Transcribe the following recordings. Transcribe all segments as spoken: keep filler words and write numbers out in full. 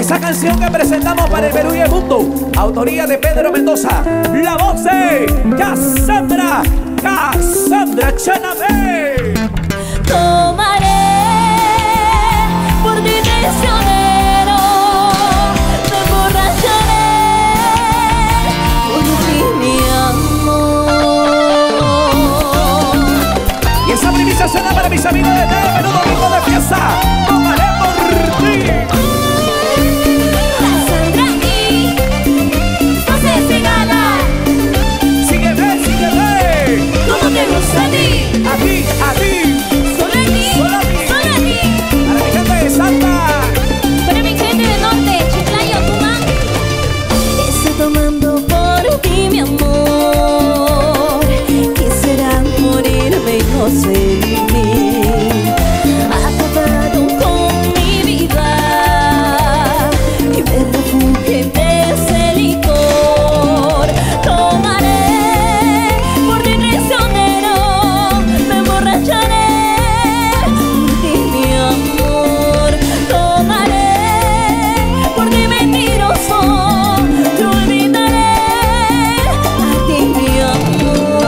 Esa canción que presentamos para el Perú y el mundo, autoría de Pedro Mendoza, la voz de Cassandra, Cassandra Chanabé. Tomaré por ti traicionero, me emborracharé por ti mi amor. Y esa primicia suena para mis amigos de T V Perú, domingo de fiesta. Tomaré por ti. Cassandra y José Segala. Sígueme, sígueme. ¿Cómo te gusta a ti? A ti, a ti. Solo a ti, Solo a ti. solo a ti. Para mi gente de Santa. Para mi gente del norte, Chiclayo, Tucumán. Estoy tomando por ti, mi amor. Quisiera morirme y no sé vivir. Acabado con mi vida y me refugio en ese licor. Tomaré por ti traicionero, me emborracharé por ti mi amor. Tomaré por ti mentiroso, te olvidaré a ti mi amor.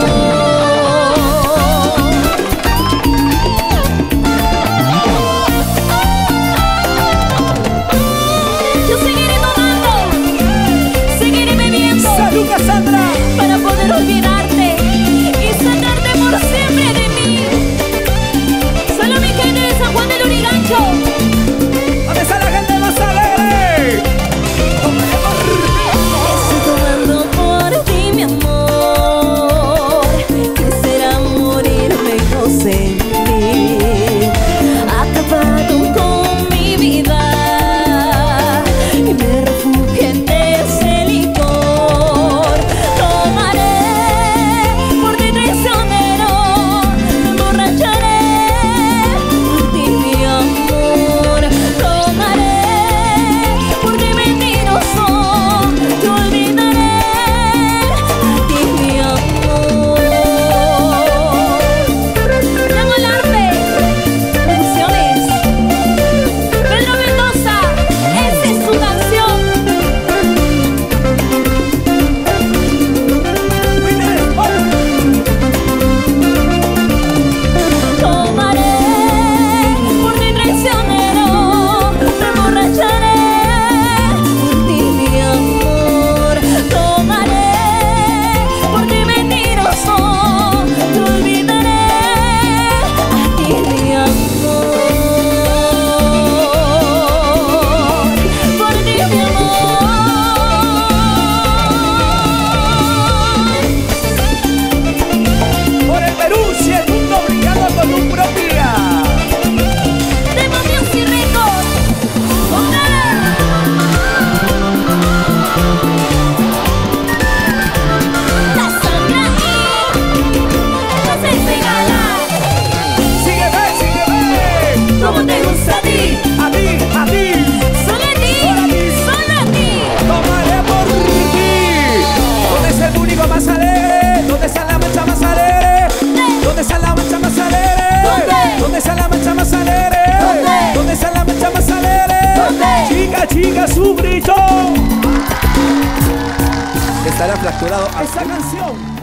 Yo seguiré tomando, seguiré bebiendo Salud, Cassandra. para poder olvidarte y sacarte por siempre de mí. Solo mi gente de San Juan del Lurigancho. ¿Dónde está la gente más alegre? Tomaré por ti. Estoy tomando por ti, mi amor. Quisiera morirme y no sé vivir. Acabado con mi vida y me refugio en ese licor. Tomaré por ti traicionero, me emborracharé por ti mi amor. Tomaré por ti mentiroso, te olvidaré a ti mi amor. Llamo al arte, producciones, Pedro Mendoza, esa es su canción. Tomaré por ti traicionero, me emborracharé por ti mi amor. Tomaré por ti mentiroso, te olvidaré a ti mi amor. Por ti mi amor. Por el Perú, si el mundo brillando con luz propia. Demonios y ricos, Cassandra y José Segala. Sígueme, sígueme. ¿Cómo te gusta a ti? A ti, a ti. Solo a ti, solo a ti. Tomaré por ti. ¿Dónde está el público más alegre? ¿Dónde está la mancha más alegre? ¿Dónde está la mancha más alegre? ¿Dónde? ¿Dónde está la mancha más alegre? ¿Dónde? ¿Dónde está la mancha más alegre? ¿Dónde? Chica, chica, su grito. Estará fracturado esa canción.